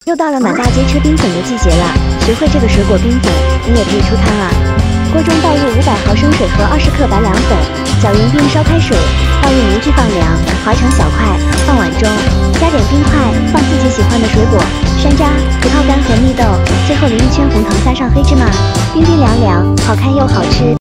又到了满大街吃冰粉的季节了，学会这个水果冰粉，你也可以出汤啊。锅中倒入500毫升水和20克白凉粉，搅匀并烧开水，倒入模具放凉，划成小块，放碗中，加点冰块，放自己喜欢的水果，山楂、葡萄干和蜜豆，最后淋一圈红糖，撒上黑芝麻，冰冰凉凉，好看又好吃。